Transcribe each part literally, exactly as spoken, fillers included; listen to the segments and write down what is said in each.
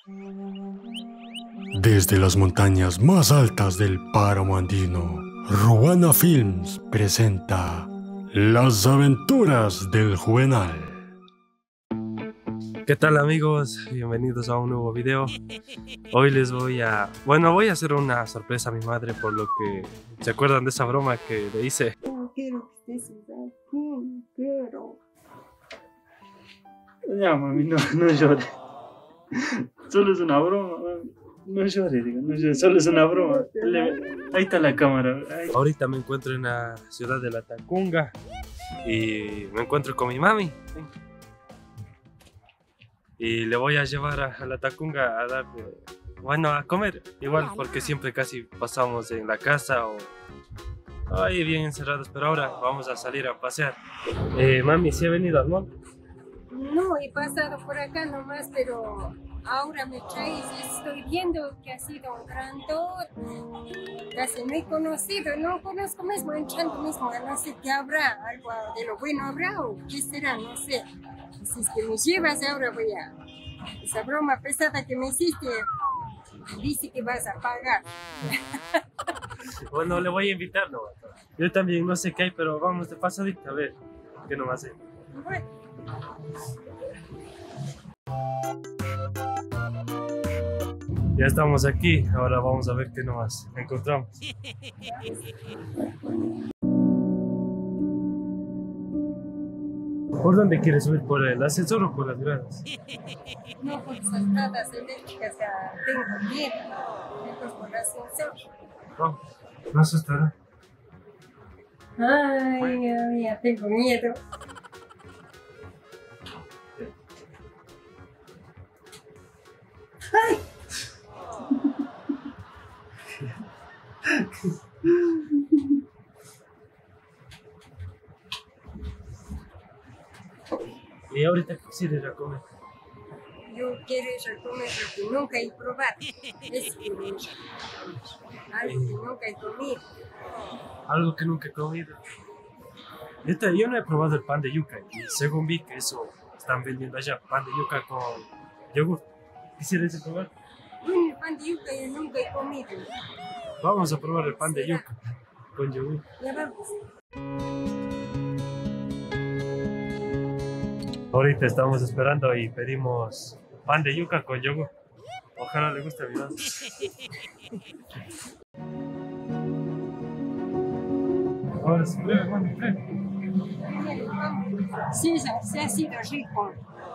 Desde las montañas más altas del páramo andino, Ruana Films presenta Las aventuras del Juvenal. ¿Qué tal, amigos? Bienvenidos a un nuevo video. Hoy les voy a... Bueno, voy a hacer una sorpresa a mi madre, por lo que... ¿Se acuerdan de esa broma que le hice? No quiero que estés aquí, no quiero. Ya, mami, no, no llores. Solo es una broma, mami. No llores, digo, no llores, solo es una broma. Le- Ahí está la cámara. Ahí. Ahorita me encuentro en la ciudad de La Tacunga y me encuentro con mi mami. Y le voy a llevar a, a La Tacunga a dar, bueno, a comer. Igual porque siempre casi pasamos en la casa o ahí bien encerrados, pero ahora vamos a salir a pasear. Eh, mami, ¿sí ha venido al mall? No, he pasado por acá nomás, pero ahora me traes, estoy viendo que ha sido un grandote. Casi no he conocido, no conozco mismo, entrando mismo, no sé qué habrá, algo de lo bueno habrá o qué será, no sé. Si es que me llevas ahora voy a... Esa broma pesada que me hiciste, dice que vas a pagar. Bueno, le voy a invitar, no. Yo también no sé qué hay, pero vamos de pasadita a ver qué nos va a hacer. Bueno. Ya estamos aquí, ahora vamos a ver qué nos encontramos. ¿Por dónde quieres subir? ¿Por el ascensor o por las gradas? No, por esas gradas eléctricas ya tengo miedo. Mejor por el ascensor. Vamos, no asustará. Ay, ay, ya tengo miedo. ¡Ay! ¿Y ahorita qué quieres ir a comer? Yo quiero ir a comer lo que nunca he probado. Es algo que nunca he comido. Algo que nunca he comido. Neta, yo no he probado el pan de yuca y según vi que eso están vendiendo allá, pan de yuca con yogur. ¿Quisieras ir a probar? Bueno, el pan de yuca yo nunca he comido. Vamos a probar el pan de yuca con yogur. Ya vamos. Ahorita estamos esperando y pedimos pan de yuca con yogur. Ojalá le guste a mi madre. Ahora sí, prueba, mami, prueba. Sí, se ha sido rico.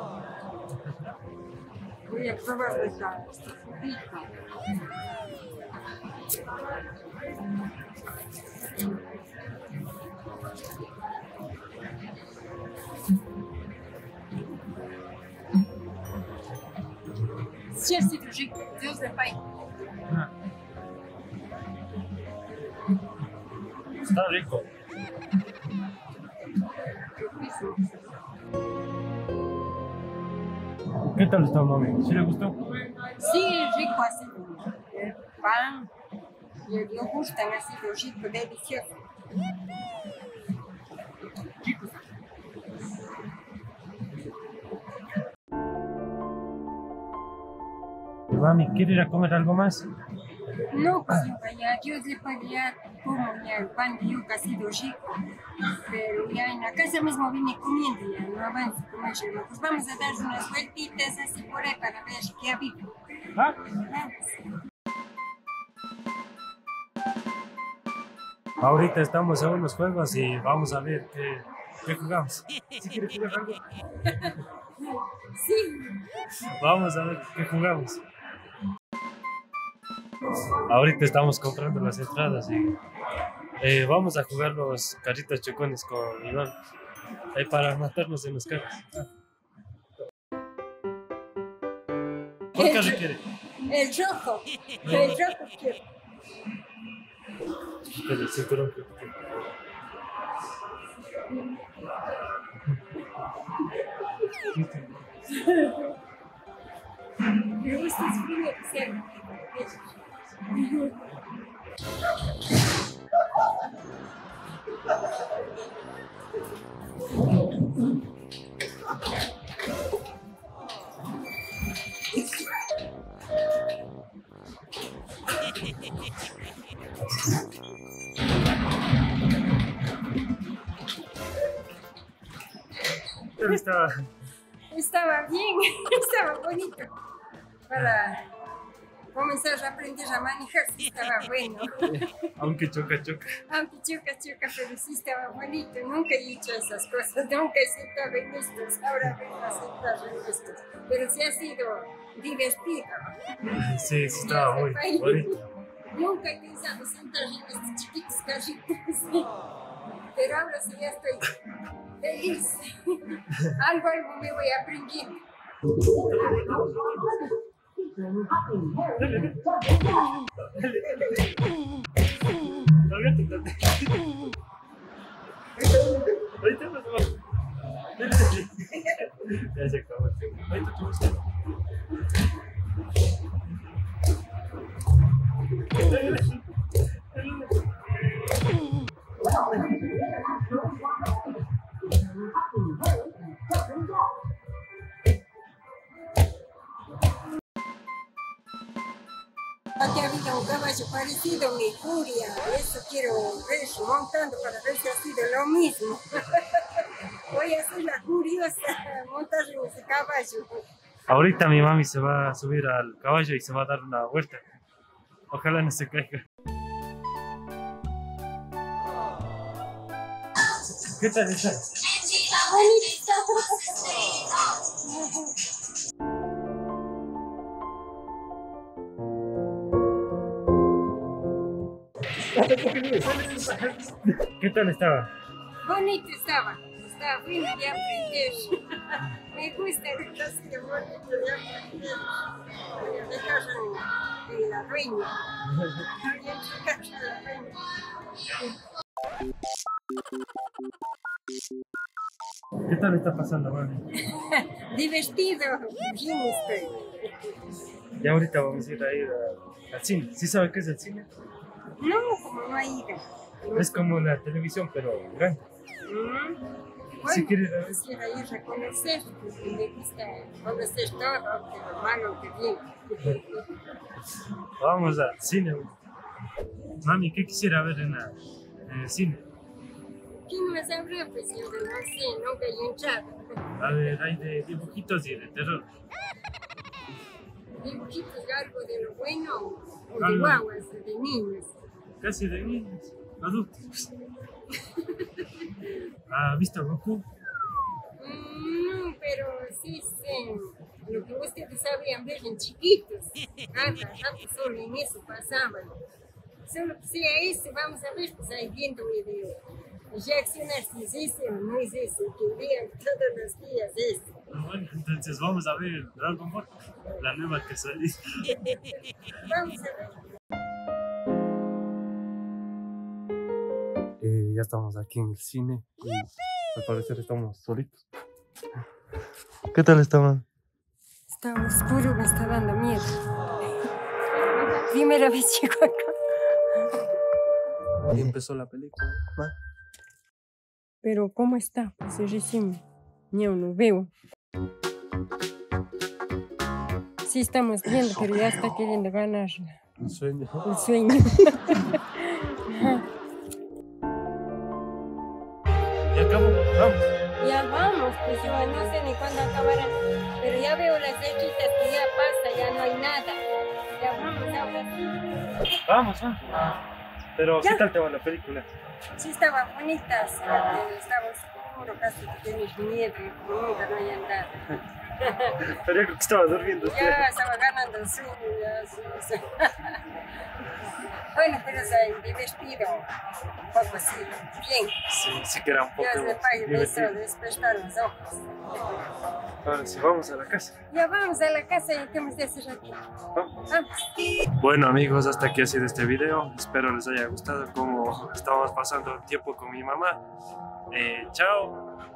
Voy a probar esta rica. Sí ha sido rico, Dios de pay. Ah. Está rico. ¿Qué tal está, mami? ¿Sí le gustó? Sí, rico ha sido. El pan y el yogur están ha sido rico, delicioso. Mami, ¿quiere ir a comer algo más? No, pues ya, Dios le pague como ya el pan de yuca ha sido rico. Pero ya en la casa mismo vine comiendo, ya no avanzo con eso. Pues vamos a dar unas vueltitas así por ahí para ver qué ha habido. ¿Ah? Vamos. Ahorita estamos en unos juegos y vamos a ver qué, qué jugamos. ¿Sí quiere jugar algo? Sí. Vamos a ver qué jugamos. Ahorita estamos comprando las entradas y eh, vamos a jugar los carritos chocones con Iván. Ahí para matarnos en los carros. Ah. ¿Cuál carro quiere? El rojo. El rojo quiero. El cinturón que Me gusta es primero, sí. ¿Cómo estaba? Estaba bien, estaba bonito. Para comenzar a aprender a manejar, sí estaba bueno. Aunque choca, choca. Aunque choca, choca, pero sí estaba bonito. Nunca he hecho esas cosas, nunca he sentado en estos, ahora vengo a sentar en estos. Pero sí ha sido divertido. Sí, sí, estaba muy bonito. Nunca he pensado sentar en estos chiquitos carritos, sí. Pero ahora sí ya estoy feliz. Algo, algo me voy aprendiendo. Ya se acabó. Ahorita tú estás. Aquí ha habido un caballo parecido a mi furia. Eso quiero ver montando para ver si ha sido lo mismo. Voy a ser la curiosa montar en ese caballo. Ahorita mi mami se va a subir al caballo y se va a dar una vuelta. Ojalá no se caiga. ¿Qué tal está? ¿Qué tal estaba? Bonito estaba. Estaba bueno de aprender. Me gusta el así de bonito de aprender. Voy a dejar en la dueña. Voy a dejar en la dueña. ¿Qué tal está pasando, mami? Divertido. Bien estoy. Ya ahorita vamos a ir a ir a- al cine. ¿Sí sabe qué es el cine? No, como no ha ido. Es como la televisión, pero grande. Mm. Si Bueno, quiere ir a ver. quisiera ir a conocer, porque me gusta conocer todo, que lo malo, que bien. Vamos al cine. Mami, ¿qué quisiera ver en, la- en el cine? ¿Quién más habrá? Pues yo no sé, nunca he entrado. A ver, hay de dibujitos y de terror. Dibujitos, algo de lo bueno, o de Algo. guaguas, de niños. Casi de niños, adultos. ¿Ha visto Goku? Mm, no, pero sí sé lo que ustedes sabían ver en chiquitos. Cada rato solo en eso pasaban. Solo que sea ese, vamos a ver, pues ahí viendo video. Reaccionar si es ese o no es ese, que vean todos los días ese. Bueno, entonces vamos a ver Dragon Ball, la nueva que salió. Vamos a ver. Eh, ya estamos aquí en el cine y al parecer estamos solitos. ¿Qué tal estaban? Está oscuro, me está dando miedo. Primera vez llego acá. Y empezó la película. ¿Va? Pero ¿cómo está? Pues recién yo no veo. Sí estamos viendo, pero ya está queriendo ganar Un sueño. el sueño. Y acabó, vamos. Ya vamos, pues yo no sé ni cuándo acabará. Pero ya veo las lechitas que ya pasa, ya no hay nada. Ya vamos, ahora sí. Vamos, vamos. Pero, Ya. ¿qué tal te va la película? Sí estaba bonita, sí, estaba oscuro, casi que tienes miedo, y nunca no hay andado. Pero yo creo que estaba durmiendo. Ya estaba ganando el sueño, ya, sí, sí. Bueno, pero es ahí, divertido, un poco así, bien. Sí, sí que era un poco Ya se paga de eso, divertido. despertar los ojos. Ahora sí, vamos a la casa. Ya vamos a la casa y estamos de hace ratito. Vamos. Vamos. Bueno amigos, hasta aquí ha sido este video. Espero les haya gustado cómo estábamos pasando el tiempo con mi mamá. Eh, chao.